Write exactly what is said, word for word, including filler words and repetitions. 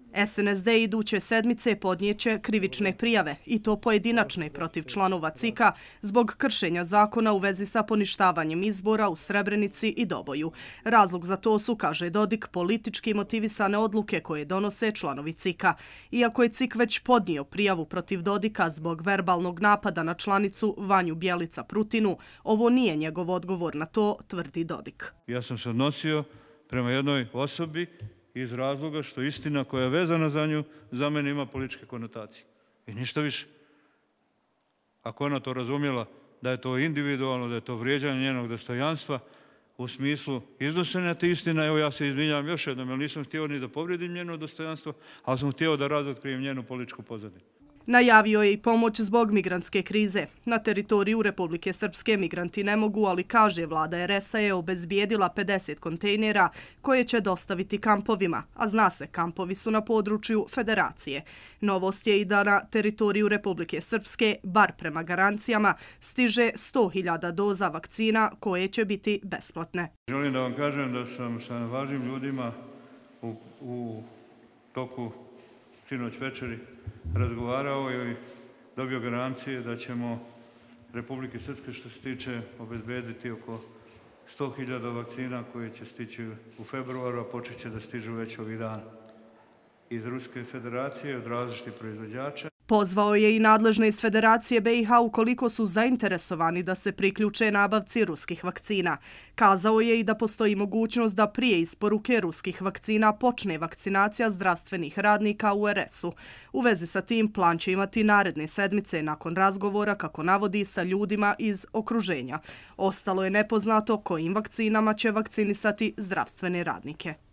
S N S D iduće sedmice podnijeće krivične prijave, i to pojedinačne protiv članova C I K-a zbog kršenja zakona u vezi sa poništavanjem izbora u Srebrenici i Doboju. Razlog za to su, kaže Dodik, politički motivisane odluke koje donose članovi C I K-a. Iako je C I K već podnio prijavu protiv Dodika zbog verbalnog napada na članicu Vanju Bjelica Prutinu, ovo nije njegov odgovor na to, tvrdi Dodik. Ja sam se odnosio prema jednoj osobi iz razloga što istina koja je vezana za nju za mene ima političke konotacije. I ništa više. Ako ona to razumjela da je to individualno, da je to vrijeđanje njenog dostojanstva u smislu iznošenja te istine, evo ja se izvinjavam još jednom, jer nisam htio ni da povrijedim njeno dostojanstvo, ali sam htio da razotkrijem njenu političku pozadinu. Najavio je i pomoć zbog migrantske krize. Na teritoriju Republike Srpske migranti ne mogu, ali kaže vlada R S-a je obezbijedila pedeset kontejnera koje će dostaviti kampovima, a zna se, kampovi su na području Federacije. Novost je i da na teritoriju Republike Srpske, bar prema garancijama, stiže sto hiljada doza vakcina koje će biti besplatne. Želim da vam kažem da sam sa važnim ljudima u, u toku sinoć večeri razgovarao i dobio garancije da ćemo Republike Srpske što se tiče obezbediti oko sto hiljada vakcina koje će stići u februaru, a počet će da stižu već ovih dana iz Ruske federacije od različitih proizvođača. Pozvao je i nadležne iz Federacije B i H ukoliko su zainteresovani da se priključe nabavci ruskih vakcina. Kazao je i da postoji mogućnost da prije isporuke ruskih vakcina počne vakcinacija zdravstvenih radnika u R S-u. U vezi sa tim plan će imati naredne sedmice nakon razgovora, kako navodi, sa ljudima iz okruženja. Ostalo je nepoznato kojim vakcinama će vakcinisati zdravstvene radnike.